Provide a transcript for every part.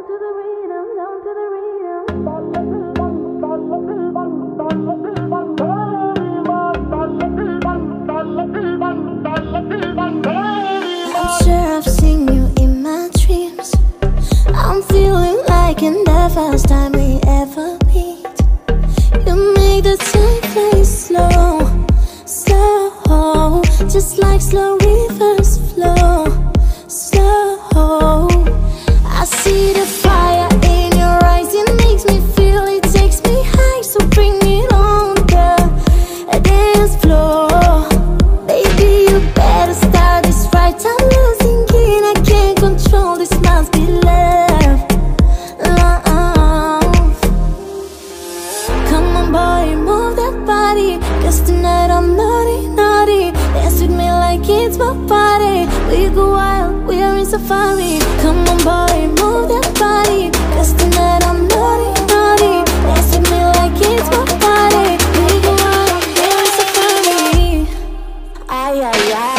sure I've seen you in my dreams. I'm feeling like in the first time we ever meet. You make the time play slow, slow, just like slow rivers flow, slow. I see the fire in your eyes, it makes me feel, it takes me high. So bring it on the dance floor. Baby, you better start this right. I'm losing it, I can't control this, must be love, love. Come on boy, move that body, 'cause tonight I'm naughty, naughty. Dance with me like it's my party. We go wild, we are in safari. Come on boy, move that body, 'cause tonight I'm naughty, naughty. Dance with me like it's my party. We go wild, we are in safari. Ay, ay, ay.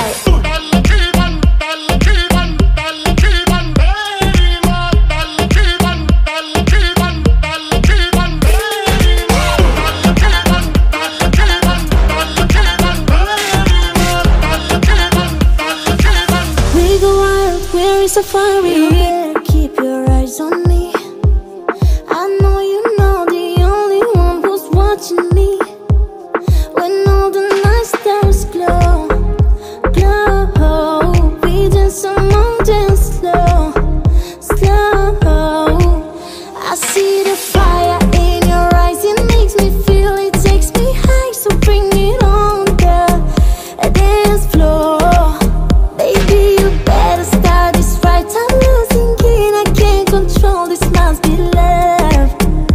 Safari. You better keep your eyes on me. I know you know the only one who's watching me. When all the night stars glow, glow, we dance among dance slow, slow. I see the fire in your eyes, it makes me feel, it takes me high. So bring it on the dance floor. Baby, you better start this right. I'm losing it, I can't control this, must be love,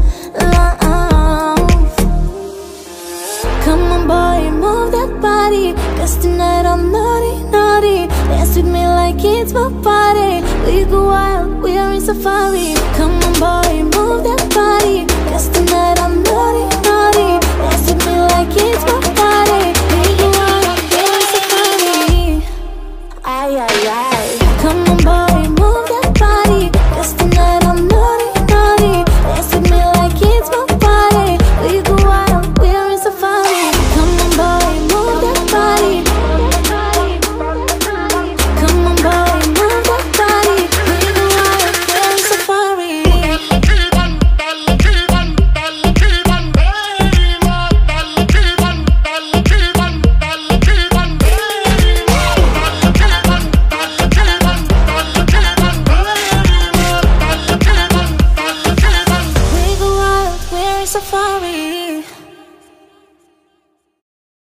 love. Come on boy, move that body, 'cause tonight I'm naughty, naughty. Dance with me like it's my party. We go wild, we are in safari. Come on boy, move that body, 'cause tonight I'm naughty, naughty. Dance with me like it's my party. We go wild, we are in safari. Ay, ay, ay. Come on boy, move that body, 'cause tonight I'm naughty, naughty. Dance with me like it's my party. We go wild, we are in safari. Come on boy, move that body. Come on boy, move that body. We go wild, we are in safari. We go wild, we're in safari.